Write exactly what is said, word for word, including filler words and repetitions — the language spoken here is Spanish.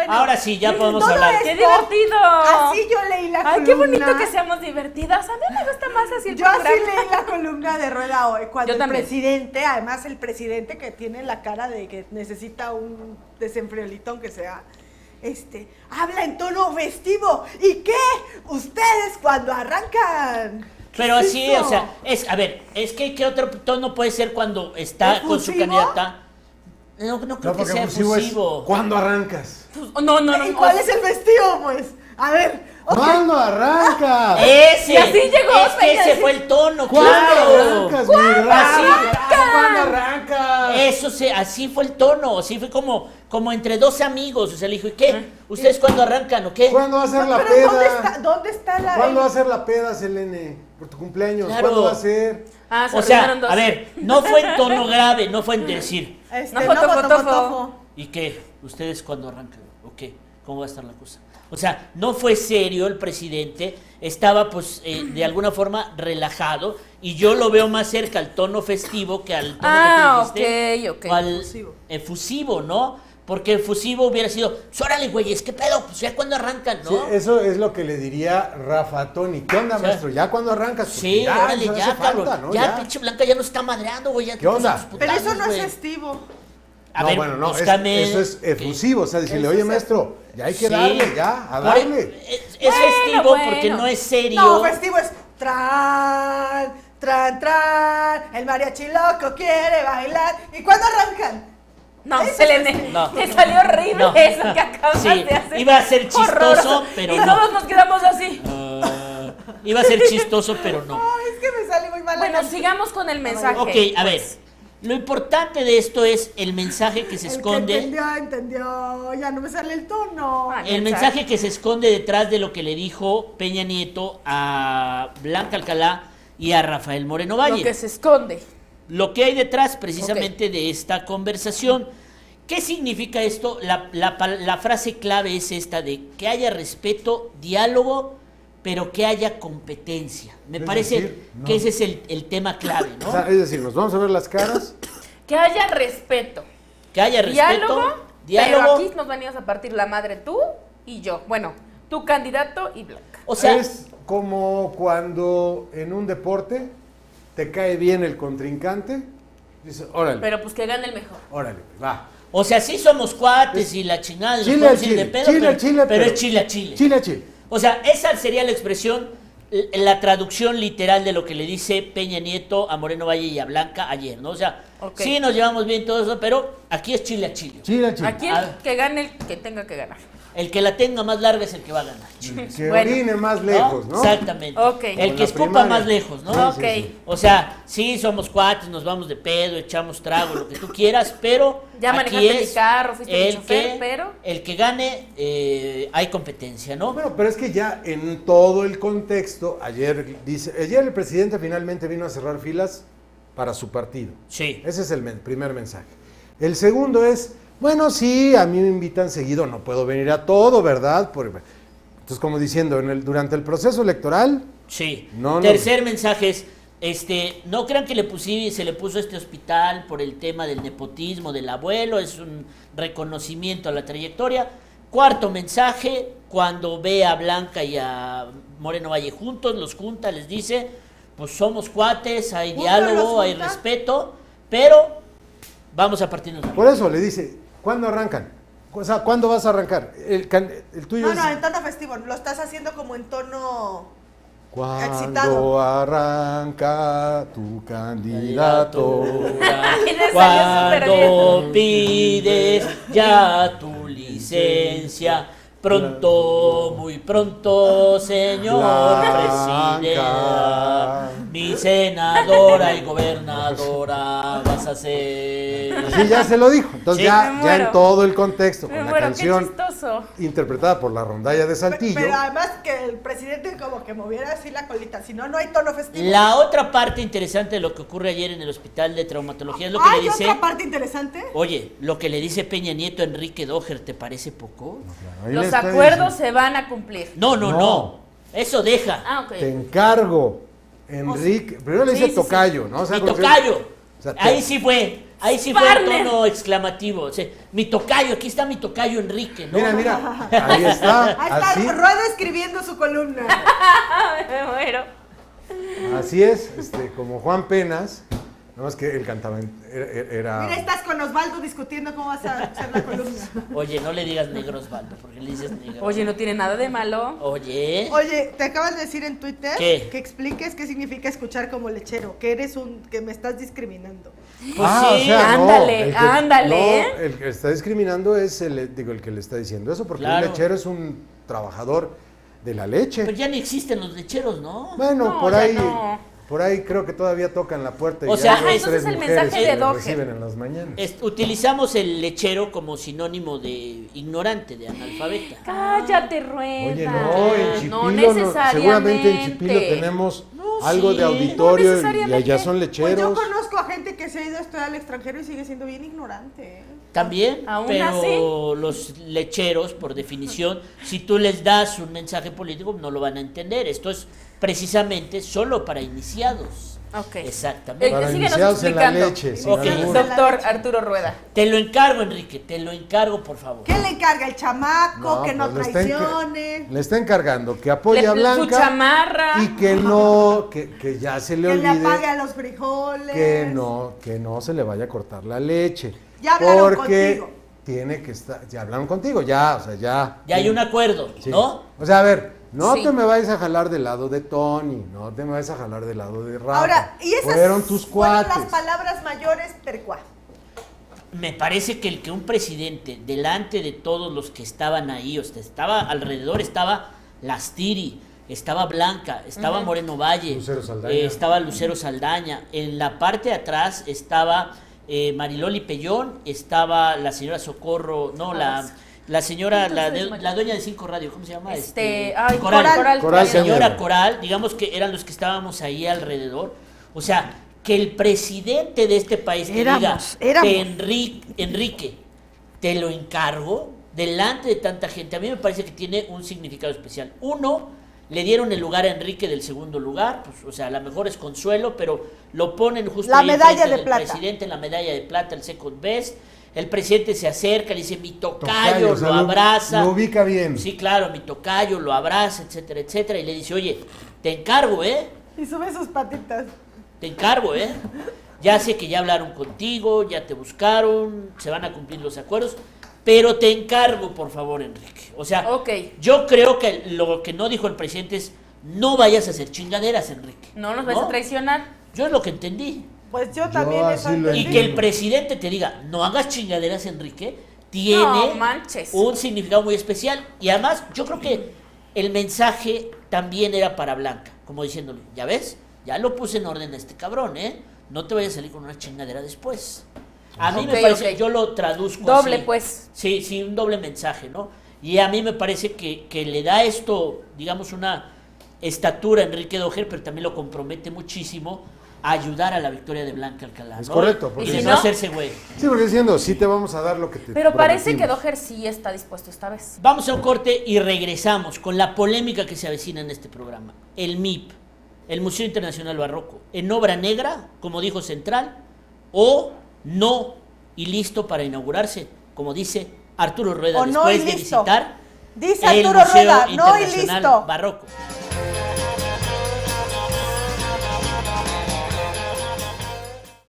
bueno. Ahora sí, ya podemos todo hablar. esto, ¡Qué divertido! Así yo leí la Ay, columna. qué bonito que seamos divertidas. A mí me gusta más así el Yo programa. así leí la columna de Rueda hoy, cuando Yo el también. presidente, además el presidente que tiene la cara de que necesita un desenfriolito aunque sea, este, habla en tono festivo. ¿Y qué? Ustedes cuando arrancan. Pero ¿Qué es así, eso? o sea, es, a ver, es que ¿qué otro tono puede ser cuando está con su ¿Efusivo? candidata? No, no creo No, que porque sea efusivo es efusivo. ¿cuándo arrancas? Pues, no, no, no. ¿Y no. cuál es el festivo, pues? A ver, ok. ¿Cuándo arrancas? Ese. Y así llegó Es que Peña, ese sí. fue el tono, ¿Cuándo claro. arrancas, mi Así. raza? ¿Cuándo arrancas? Eso se, así fue el tono, así fue como, como entre dos amigos. O sea, le dijo, ¿y qué? ¿Ustedes cuándo arrancan o qué? ¿Cuándo va a ser la Pero ¿dónde está, peda? ¿dónde está la...? ¿Cuándo va a ser la peda, Selene? Por tu cumpleaños. Claro. ¿Cuándo va a ser? Ah, se O sea, arruinaron dos. a ver, no fue en tono grave, no fue en decir, Este, No, no, foto, foto, foto, foto. ¿y qué? ¿Ustedes cuándo arrancan? ¿O qué? ¿Cómo va a estar la cosa? O sea, no fue serio el presidente, estaba pues eh, de alguna forma relajado y yo lo veo más cerca al tono festivo que al tono Ah, que tú dijiste, ok, ok. o al Efusivo. efusivo, ¿no? Porque efusivo hubiera sido, pues, órale, güeyes, ¿qué pedo? Pues ya cuando arrancan, ¿no? Sí, eso es lo que le diría Rafa Toni. ¿Qué onda, O sea, maestro? ¿Ya cuando arrancas? Porque Sí, ya, órale, eso ya, hace cabrón. falta, ¿no? Ya, pinche Blanca ya nos está madreando, güey. Ya ¿Qué onda? tus Pero eso putazos, no es güey. festivo. A no, ver, bueno, no, es- búscame- eso es efusivo, o sea, decirle, Eso oye, es- maestro, ya hay que Sí. darle, ya, a Por- darle. Es, es Bueno, festivo bueno. porque no es serio. No, festivo es tran, tran, tran, el mariachi loco quiere bailar. ¿Y cuándo arrancan? No, Ese es Selene, festivo. No. te salió horrible No. eso que acabas Sí, de hacer. iba a ser chistoso, Horroroso. pero y no. todos nos quedamos así. Ah, iba a ser chistoso, pero no. Ay, es que me sale muy mal. Bueno, sigamos con el mensaje. Ok, a ver. Lo importante de esto es el mensaje que se El que esconde. entendió, entendió. Ya no me sale el tono. Ay. El mensaje que se esconde detrás de lo que le dijo Peña Nieto a Blanca Alcalá y a Rafael Moreno Lo Valle. que se esconde. Lo que hay detrás precisamente de esta conversación. ¿Qué significa esto? La, la pal- la frase clave es esta de que haya respeto, diálogo, pero que haya competencia. Me Es parece decir, no. que ese es el, el tema clave, ¿no? O sea, es decir, nos vamos a ver las caras. Que haya respeto. Que haya respeto, Diálogo, diálogo. pero aquí nos venías a partir la madre tú y yo. Bueno, tu candidato y Blanca. O sea, es como cuando en un deporte te cae bien el contrincante, dices, órale, Pero pues que gane el mejor. órale, va. o sea, sí somos cuates y la chingada, nos Chile podemos al ir Chile, de pedo, Chile pero, al Chile, pero pero- es Chile a Chile. Chile a Chile. O sea, esa sería la expresión, l- la traducción literal de lo que le dice Peña Nieto a Moreno Valle y a Blanca ayer, ¿no? O sea, Ok. sí nos llevamos bien todo eso, pero aquí es Chile a Chile. Chile a Chile. Aquí A el ver. que gane el que tenga que ganar. El que la tenga más larga es el que va a ganar. Chile. Que Bueno. orine más lejos, ¿no? Exactamente. Ok. El Con que la escupa primaria. más lejos, ¿no? Sí, ok. sí, sí. O sea, sí somos cuates, nos vamos de pedo, echamos trago, lo que tú quieras, pero Ya aquí manejaste es mi carro, fuiste mi el chofer, que, pero- el que gane, eh, hay competencia, ¿no? Bueno, pero es que ya en todo el contexto, ayer dice, ayer el presidente finalmente vino a cerrar filas para su partido. Sí. Ese es el men- primer mensaje. El segundo es, bueno, sí, a mí me invitan seguido, no puedo venir a todo, ¿verdad? Por- entonces, como diciendo, en el, durante el proceso electoral, Sí. No, no. Tercer mensaje es, este, no crean que le pusi- se le puso este hospital por el tema del nepotismo del abuelo, es un reconocimiento a la trayectoria. Cuarto mensaje, cuando ve a Blanca y a Moreno Valle juntos, los junta, les dice, pues somos cuates, hay Junta, diálogo, los hay junta. respeto, pero vamos a partirnos la por eso le dice, ¿cuándo arrancan? O sea, ¿cuándo vas a arrancar? El, can- el tuyo No, es... no, en tono festivo. Lo estás haciendo como en tono... ¿Cuándo excitado. arranca tu candidato? Le salió súper Cuando pides ya tu licencia, pronto, muy pronto, señor Blanca. presidente, mi senadora y gobernadora vas a ser. Sí, ya se lo dijo. Entonces Sí. ya, Me ya muero. en todo el contexto, Me con la muero, qué canción chistoso. interpretada por la rondalla de Pero, Saltillo. pero además que el presidente como que moviera así la colita. Si no, no hay tono festivo. La otra parte interesante de lo que ocurre ayer en el hospital de traumatología es lo que ¿Hay le dice. otra parte interesante? Oye, lo que le dice Peña Nieto a Enrique Doher, ¿te parece poco? Ahí le Los está acuerdos diciendo, se van a cumplir. No, no, no. No. Eso deja. Ah, ok. Te encargo, Enrique. Primero le Sí, dice sí, sí. tocayo, ¿no? O sea, Y como que- tocayo. o sea, te- Ahí sí fue. ahí sí fue un Partner. tono exclamativo. O sea, mi tocayo, aquí está mi tocayo Enrique, ¿no? Mira, mira, ahí está, Ahí está así, Rueda escribiendo su columna. Me muero. así es, este, como Juan Penas, no más que él cantaba, en- era... era- Mira, estás con Osvaldo discutiendo cómo vas a hacer la columna. Oye, no le digas negro Osvaldo, porque le dices negro. Oye, no tiene nada de malo. Oye. Oye, te acabas de decir en Twitter ¿Qué? que expliques qué significa escuchar como lechero, que eres un, que me estás discriminando. Pues Ah, sí. o sea, no, ándale, el que- ándale. no, el que está discriminando es el, digo, el que le está diciendo eso, porque Claro. un lechero es un trabajador de la leche. Pero ya ni existen los lecheros, ¿no? Bueno, No, por ya ahí, no. por ahí creo que todavía tocan la puerta y O ya sea, hay dos, entonces tres el mujeres mensaje que de le Doher. reciben en las mañanas. Es- utilizamos el lechero como sinónimo de ignorante, de analfabeta. Cállate, Rueda. Oye, no, en Chipilo, No no, necesariamente. seguramente en Chipilo tenemos No, algo sí. de auditorio No y necesariamente. allá son Pues yo lecheros. conozco a gente que se ha ido a estudiar al extranjero y sigue siendo bien ignorante. ¿eh? También, Aún pero así. los lecheros, por definición, si tú les das un mensaje político, no lo van a entender. Esto es precisamente solo para iniciados. Ok. Exactamente. Eh, Para síguenos iniciados en la explicando. leche, sin Ok. albur. Doctor Arturo Rueda. Te lo encargo, Enrique, te lo encargo, por favor. ¿Qué le encarga el chamaco? que no pues le está enca- traicione. Le está encargando que apoye Le- a su Blanca chamarra. y que no, que, que ya se le Que le apague olvide a los frijoles. que no, que no se le vaya a cortar la leche. Ya hablaron porque contigo. tiene que estar, ya hablaron contigo, ya, o sea, ya. Ya hay un acuerdo, Sí. ¿no? O sea, a ver, no Sí. te me vayas a jalar del lado de Tony, no te me vayas a jalar del lado de Rafa. Ahora, y esas fueron tus fueron cuates. las palabras mayores per cuá. Me parece que el que un presidente, delante de todos los que estaban ahí, o sea, estaba alrededor, estaba Lastiri, estaba Blanca, estaba Moreno Valle, Lucero Saldaña. eh, estaba Lucero Saldaña, en la parte de atrás estaba eh, Mariloli Pellón, estaba la señora Socorro, no, la, la señora, la, de- la dueña de Cinco Radio, ¿cómo se llama? Este, ay, Coral. Coral. Coral La señora Cañero. Coral, digamos que eran los que estábamos ahí alrededor. O sea, que el presidente de este país te Éramos, diga, éramos. te Enrique, Enrique, te lo encargo, delante de tanta gente, a mí me parece que tiene un significado especial. Uno, le dieron el lugar a Enrique del segundo lugar, pues, o sea, a lo mejor es Consuelo, pero lo ponen justo La ahí medalla enfrente de del plata. presidente, la medalla de plata, el second best. El presidente se acerca, le dice, mi tocayo, Tocayo, o sea, lo lo- abraza. lo ubica bien. Sí, claro, mi tocayo lo abraza, etcétera, etcétera, y le dice, oye, te encargo, ¿eh? Y sube sus patitas. Te encargo, ¿eh? Ya sé que ya hablaron contigo, ya te buscaron, se van a cumplir los acuerdos, pero te encargo, por favor, Enrique. O sea, Ok. yo creo que lo que no dijo el presidente es, no vayas a hacer chingaderas, Enrique. No nos vas a traicionar. Yo es lo que entendí. Pues yo también Yo eso así lo Y entendí. que el presidente te diga, no hagas chingaderas, Enrique, tiene No manches. un significado muy especial. Y además, yo creo que el mensaje también era para Blanca, como diciéndole, ya ves, ya lo puse en orden a este cabrón, ¿eh? No te vayas a salir con una chingadera después. A mí Ok, me parece, ok. yo lo traduzco Doble, así. pues. Sí, sí, un doble mensaje, ¿no? Y a mí me parece que, que le da esto, digamos, una estatura a Enrique Doher, pero también lo compromete muchísimo a ayudar a la victoria de Blanca Alcalá. Es ¿no? correcto, Y porque de si no no- hacerse güey. Sí, porque diciendo, sí te vamos a dar lo que te Pero parece que prometimos. Doher sí está dispuesto esta vez. Vamos a un corte y regresamos con la polémica que se avecina en este programa. El M I P, el Museo Internacional Barroco, en obra negra, como dijo Central, o no y listo para inaugurarse, como dice Arturo Rueda, O no después y de listo. visitar Dice el Arturo Museo Rueda, no y Internacional listo. Barroco.